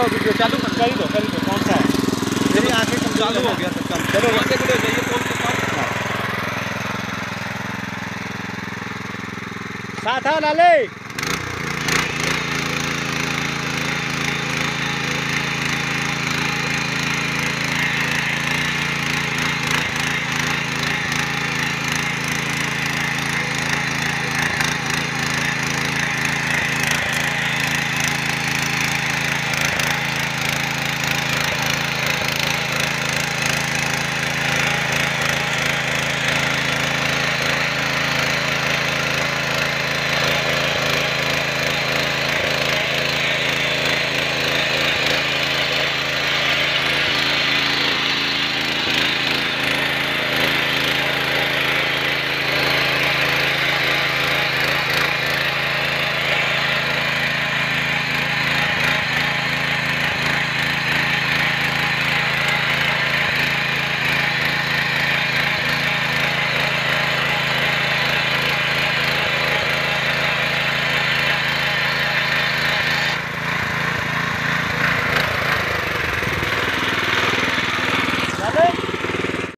Video चालू कर ही दो कौन सा है मेरी आंखें चालू हो गया था। चलो वहाँ से जाइए पोल के पास। साथ लाले